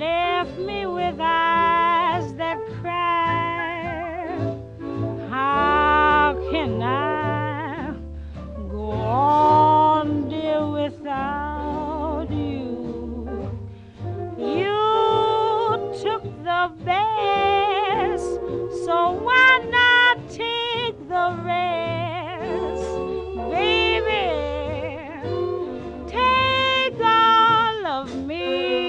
left me with eyes that cry. How can I go on, dear, without you? You took the best, so why not take the rest? Baby, take all of me.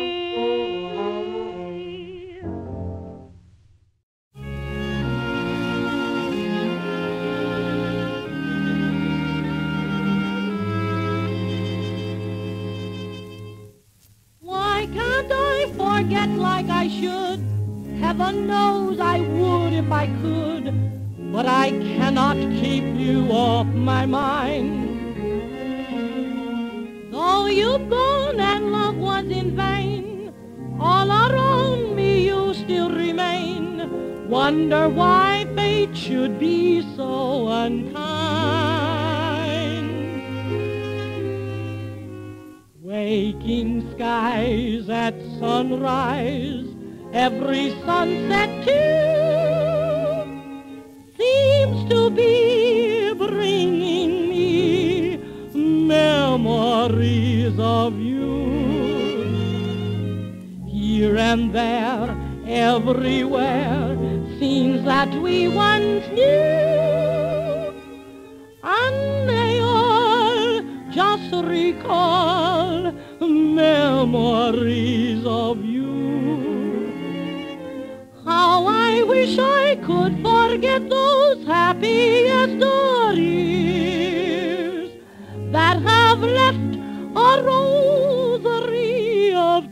Why can't I forget like I should? Heaven knows I would if I could, but I cannot keep you off my mind. Though you've gone and love was in vain, all around me you still remain. Wonder why fate should be so unkind. Waking skies at sunrise, every sunset too seems to be bringing me memories of you. Here and there, everywhere, scenes that we once knew, and they all just recall memories of you. How I wish I could forget those happiest years that have left a rosary of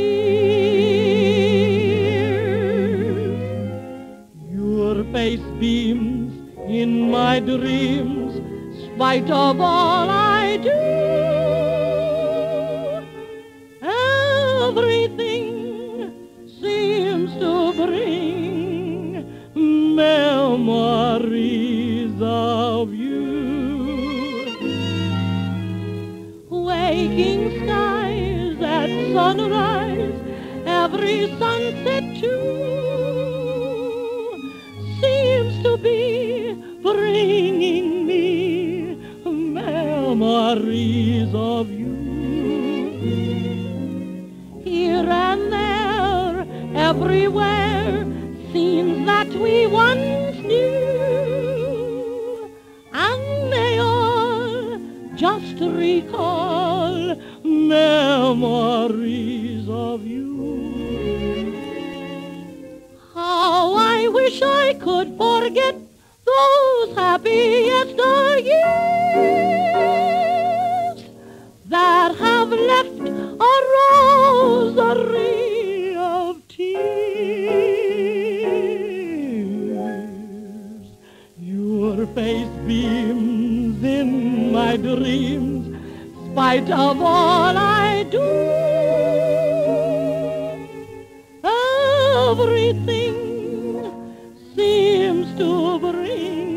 tears. Your face beams in my dreams, spite of all I do. Everything seems to bring memories of you. Waking skies at sunrise, every sunset too seems to be bringing me memories of you. Here and there, everywhere, scenes that we once knew, and they all just recall memories of you. How I wish I could forget those happiest years that have left a rosary of tears. Your face beams in my dreams, spite of all I do. Everything seems to bring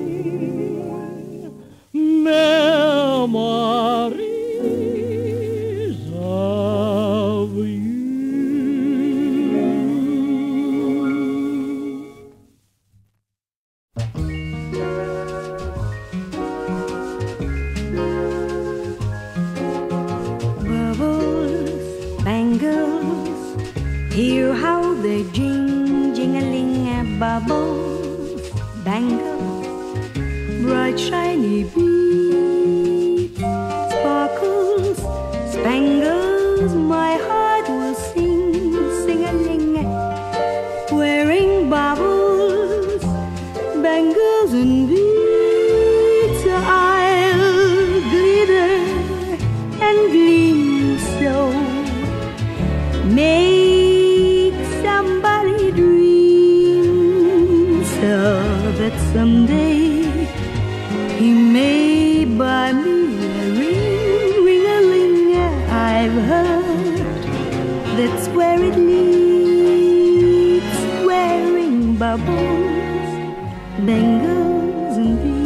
memories of you. Bubbles, bangles, hear how they jing-jing-a-ling. Bubbles, bangles, bright shiny beads, sparkles, spangles, my heart will sing, sing-a-ling. Wearing bubbles, bangles and beads, I'll glitter and gleam so. Make somebody dream so that someday he may buy me a ring, ring-a-ling. I've heard that's where it leads, wearing bubbles, bangles and beads.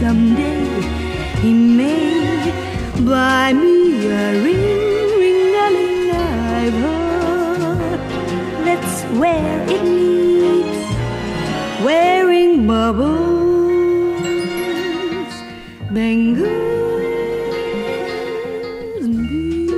someday he may buy me a ring, ring-a-ling. I've heard that's where it meets, wearing bubbles, bangles, and beads.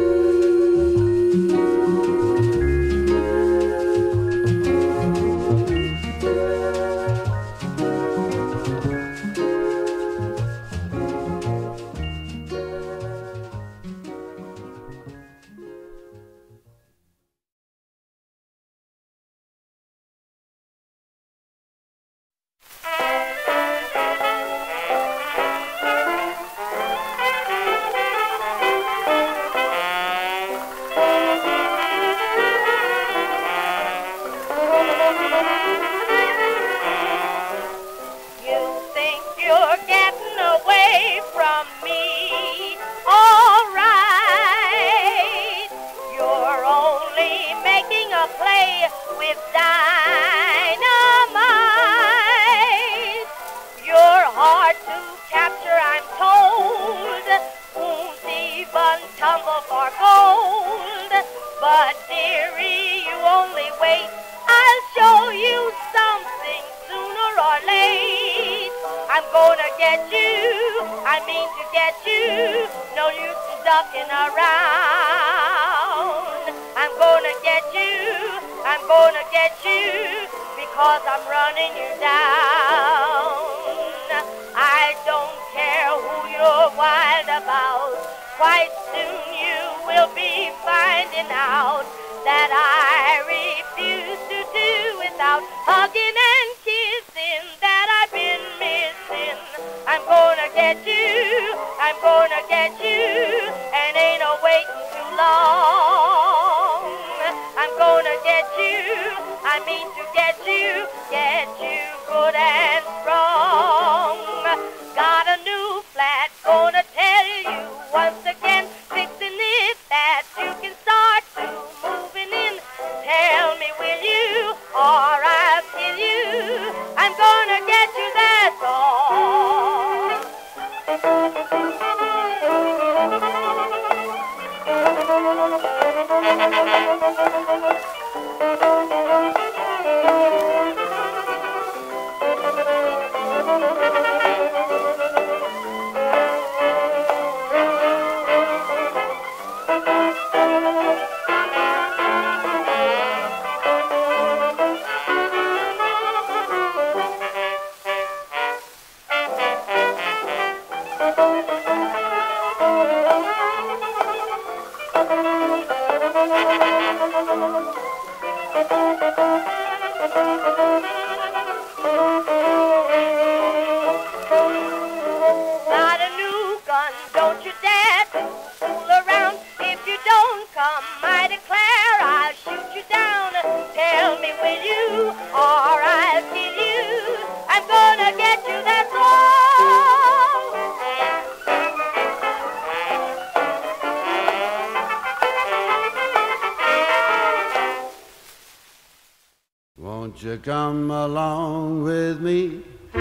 Won't you come along with me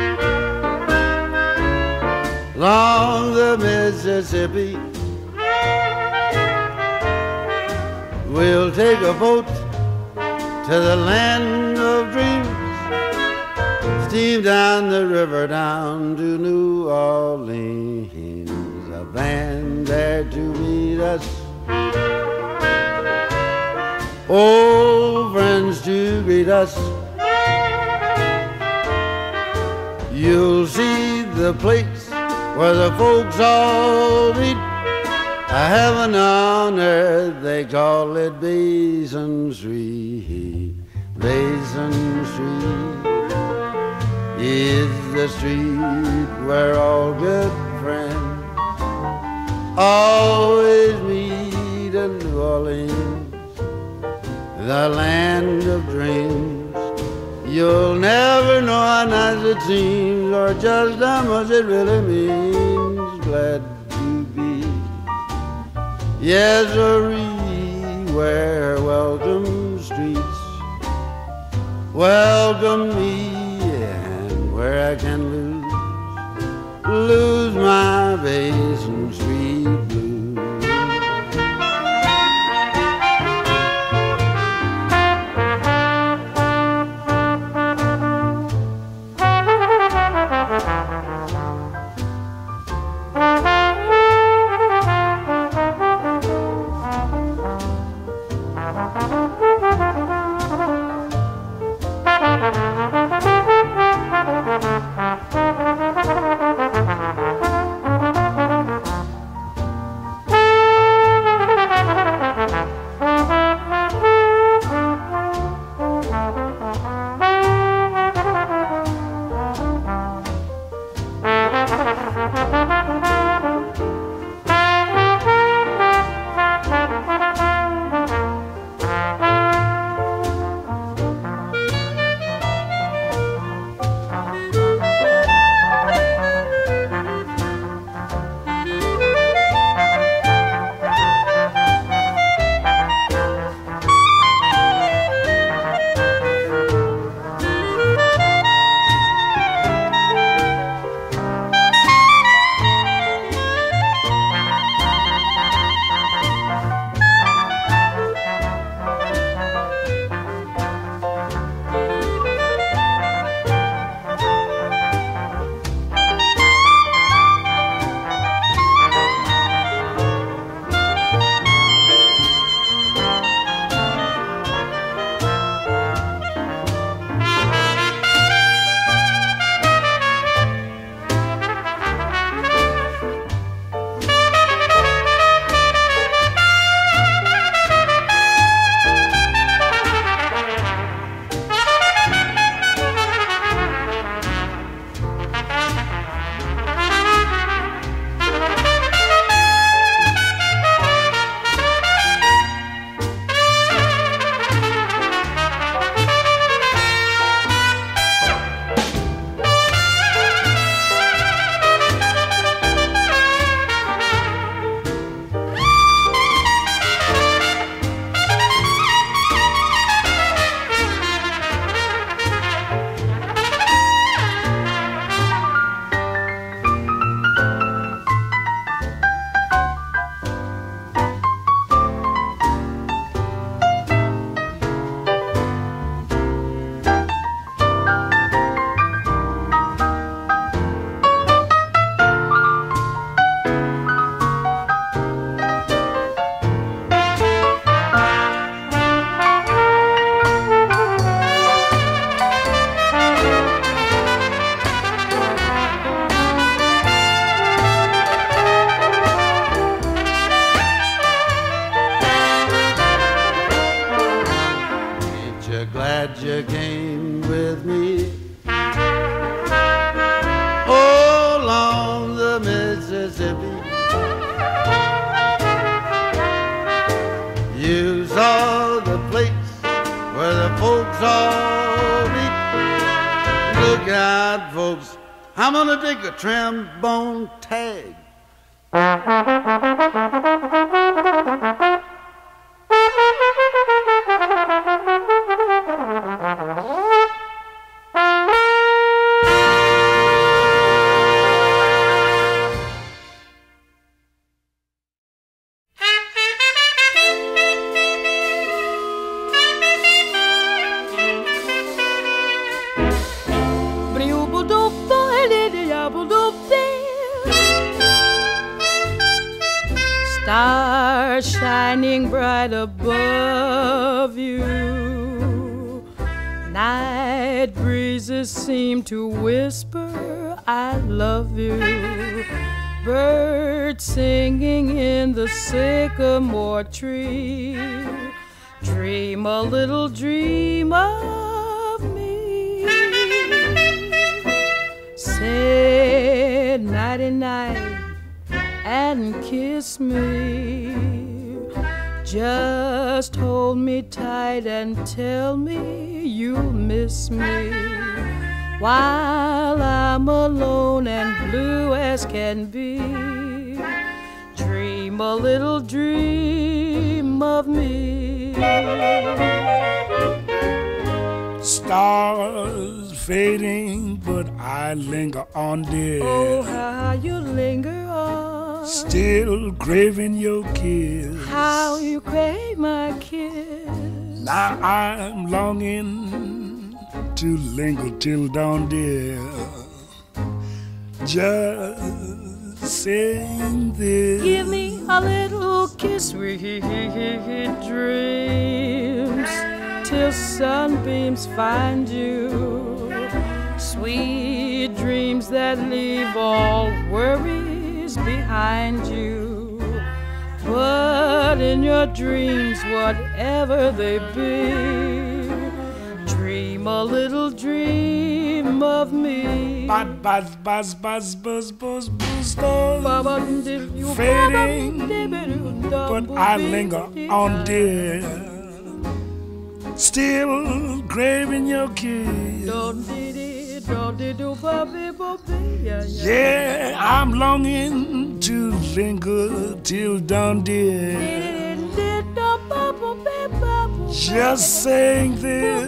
along the Mississippi? We'll take a boat to the land of dreams, steam down the river down to New Orleans, a band there to meet us, old friends to greet us. You'll see the place where the folks all meet, a heaven on earth, they call it Basin Street. Basin Street is the street where all good friends always meet in New Orleans, the land of dreams. You'll never know how nice it seems or just how much it really means. Glad to be, yes, where welcome streets welcome me, and where I can lose my Basin Street blues. Glad you came with me along the Mississippi. You saw the place where the folks all meet. Look out, folks, I'm gonna take a trombone tag. Stars shining bright above you, night breezes seem to whisper I love you, birds singing in the sycamore tree, dream a little dream of me, say nighty-night and kiss me. Just hold me tight and tell me you'll miss me while I'm alone and blue as can be. Dream a little dream of me. Stars fading, but I linger on, dear. Oh, how you linger on. Still craving your kiss. How you crave my kiss. Now I'm longing to linger till dawn, dear. Just saying this. Give me a little kiss, sweet dreams, till sunbeams find you. Sweet dreams that leave all worries behind you. But in your dreams, whatever they be, dream a little dream of me. Buzz, buzz, buzz, buzz, buzz, buzz, buzz. Fading, but I linger on, dear. Still craving your kiss. Yeah, I'm longing to linger till dawn, dear. Just saying this.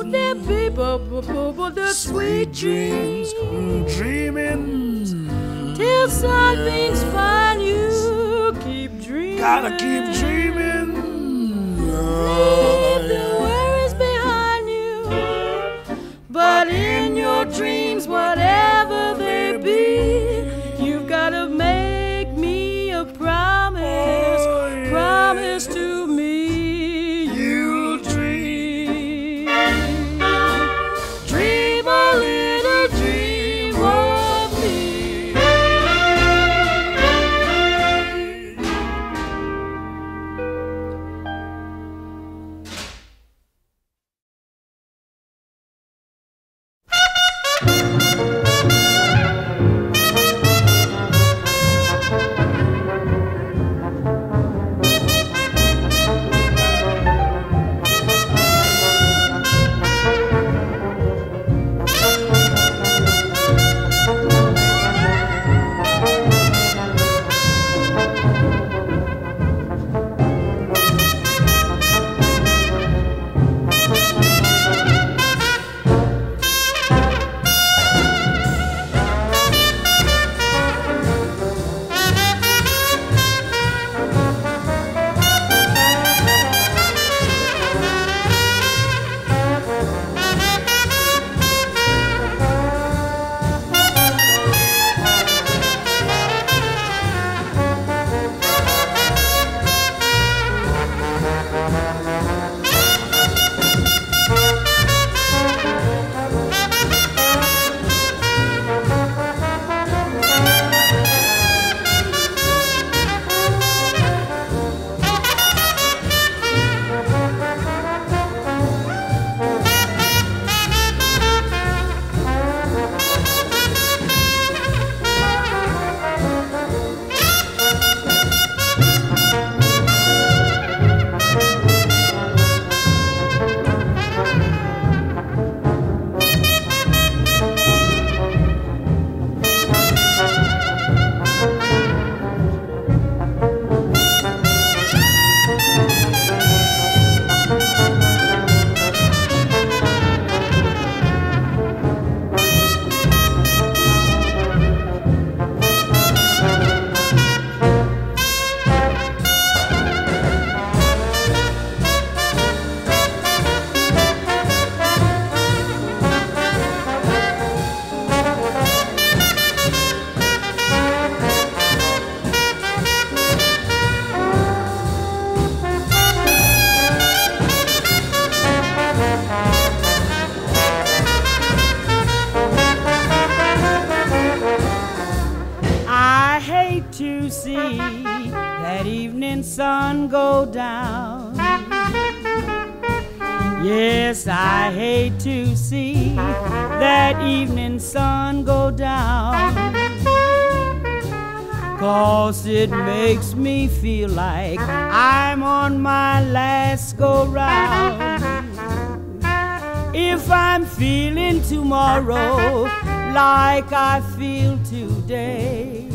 Sweet dreams, dreaming till sunbeams find you. Keep dreaming. Gotta keep dreaming. Leave the worries behind you. But in your dreams, whatever they be, you've gotta make me a promise. Oh, yeah. Promise to me you'll dream. Dream a little dream of me. To see that evening sun go down. Yes, I hate to see that evening sun go down, 'cause it makes me feel like I'm on my last go round. If I'm feeling tomorrow like I feel today,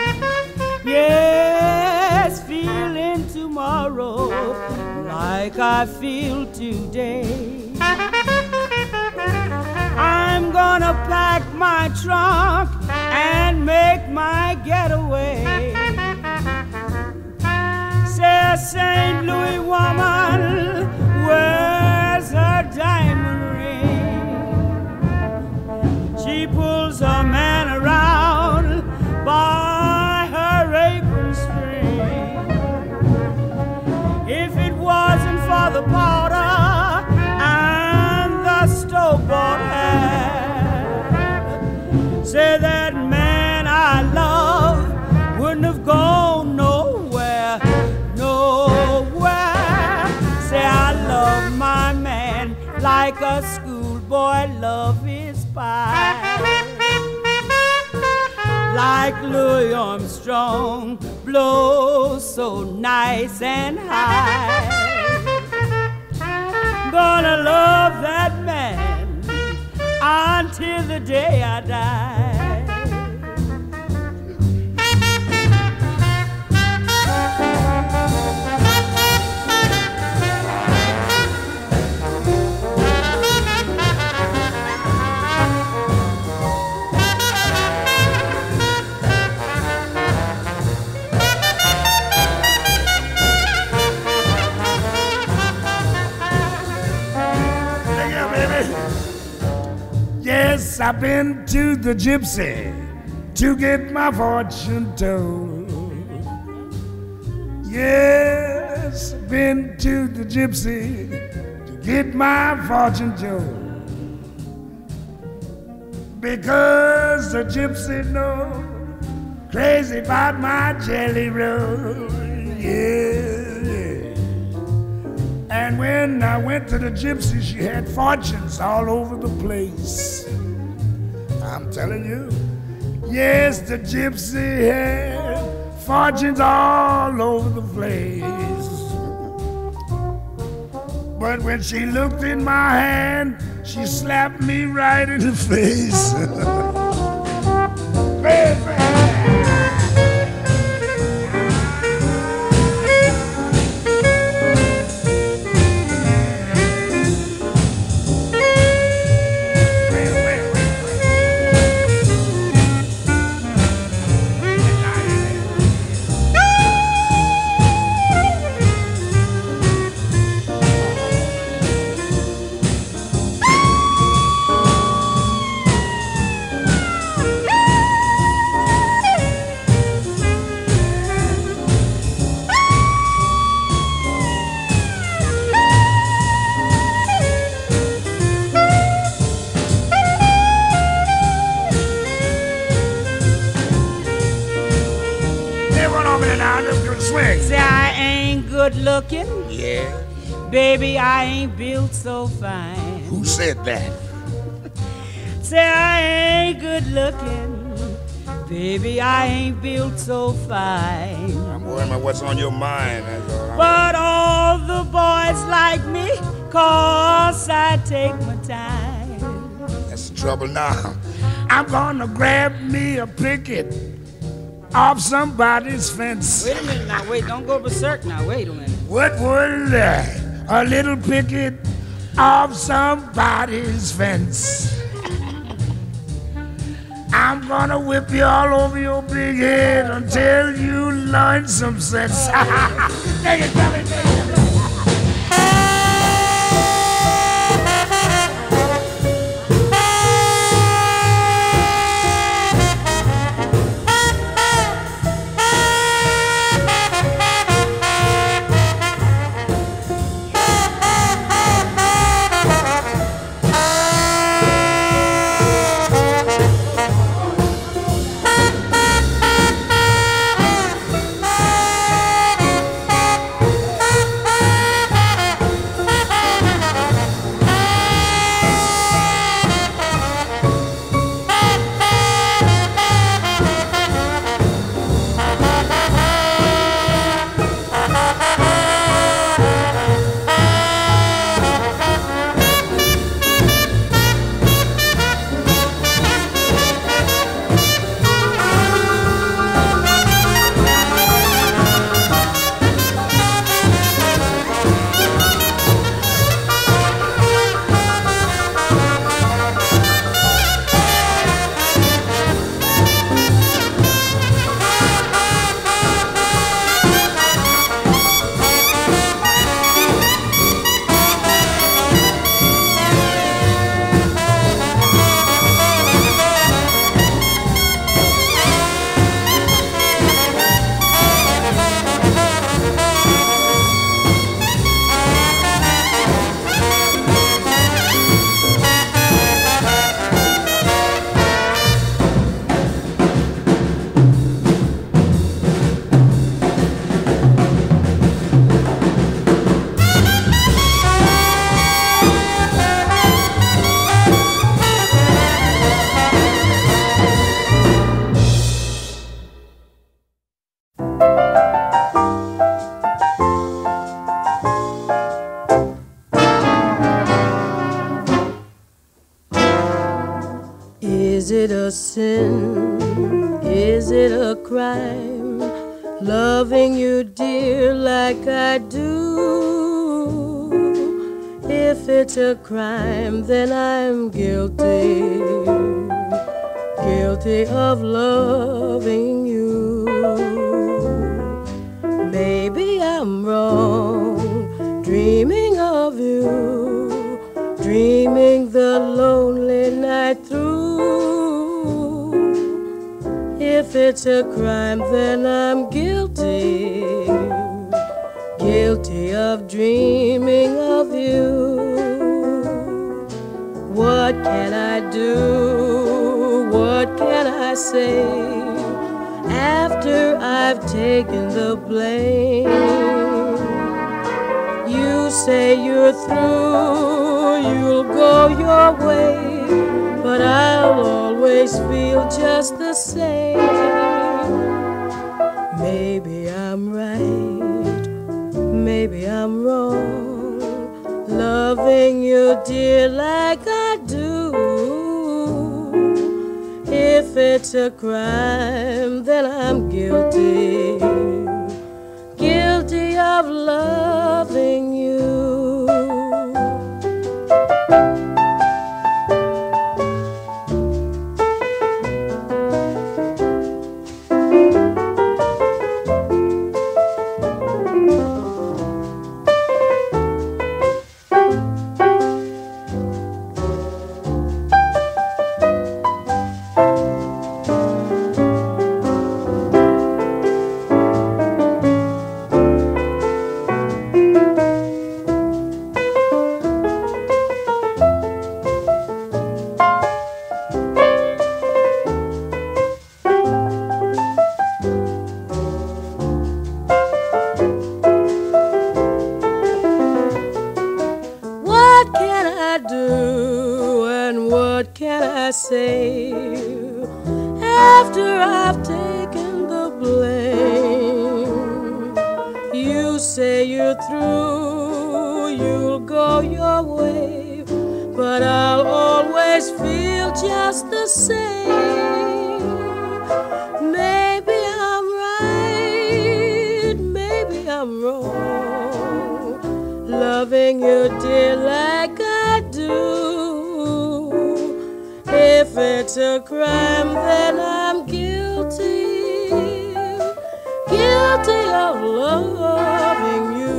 yes, feeling tomorrow like I feel today, I'm gonna pack my trunk and make my getaway. Says St. Louis woman, where's her diamond ring? She pulls her man around by her apron string. If it wasn't for the powder and the stove-bought hat, say that man I love wouldn't have gone nowhere, nowhere. Say I love my man like a schoolboy love his pie. Like Louis Armstrong blows so nice and high. Gonna love that man until the day I die. Yes, I've been to the gypsy to get my fortune told. Yes, I've been to the gypsy to get my fortune told. Because the gypsy knows crazy about my jelly roll. Yeah. And when I went to the gypsy, she had fortunes all over the place. I'm telling you, yes, the gypsy had fortunes all over the place. But when she looked in my hand, she slapped me right in the face. Baby. Say I ain't good looking. Yeah. Baby, I ain't built so fine. Who said that? Say I ain't good looking. Baby, I ain't built so fine. I'm worrying about what's on your mind. That's all. But all the boys like me, 'cause I take my time. That's the trouble now. I'm gonna grab me a picket off somebody's fence. Wait a minute now, wait, don't go berserk now, wait a minute. What would a little picket off somebody's fence? I'm gonna whip you all over your big head until you learn some sense. Take it, take it, take it. sin? Is it a crime loving you, dear, like I do? If it's a crime, then I'm guilty, guilty of loving you. Maybe I'm wrong, dreaming of you, dreaming the lonely night through. If it's a crime, then I'm guilty, guilty of dreaming of you. What can I do? What can I say after I've taken the blame? You say you're through, you'll go your way, but I'll always feel just the same. Maybe I'm right, maybe I'm wrong, loving you, dear, like I do. If it's a crime, then I'm guilty, guilty of loving you. Say after I've taken the blame? You say you're through, you'll go your way, but I'll always feel just the same. Maybe I'm right, maybe I'm wrong, loving you, dear, like I do. If it's a crime, then I'm guilty, guilty of loving you.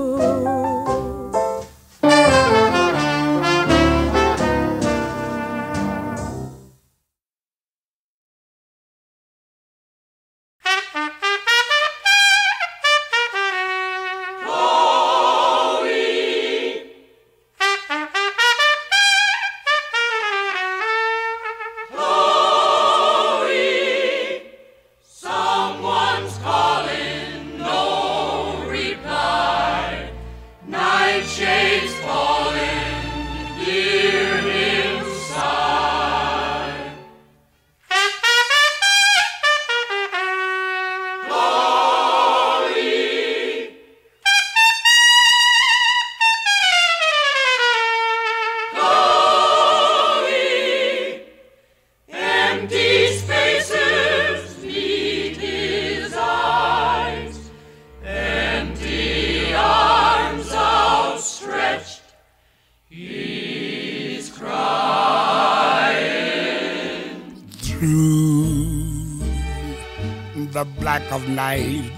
The black of night,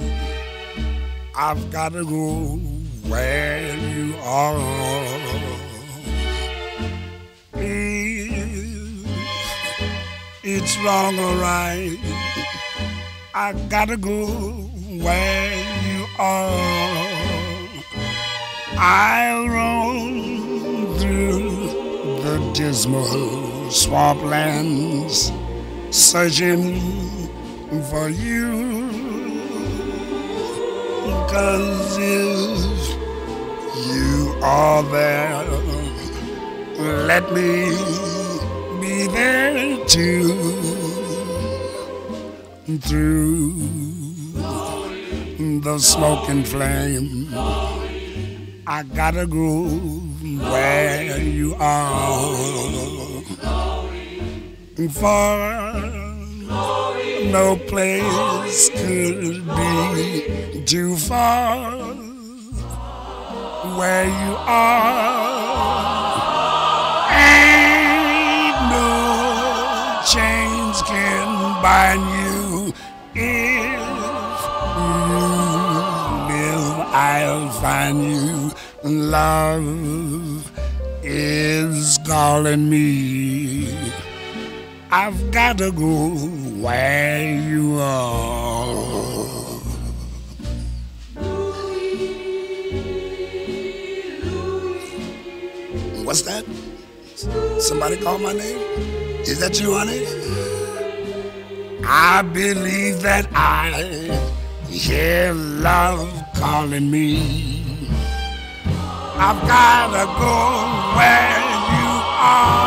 I've gotta go where you are. If it's wrong or right, I gotta go where you are. I'll roam through the dismal swamplands, searching for you, 'cause if you are there, let me be there too. Through the smoke and flame, I gotta go where you are. for no place could be too far where you are. Ain't no chains can bind you. If you live, I'll find you. Love is calling me. I've got to go where you are. What's that? Somebody call my name? Is that you, honey? I believe that I hear love calling me. I've got to go where you are.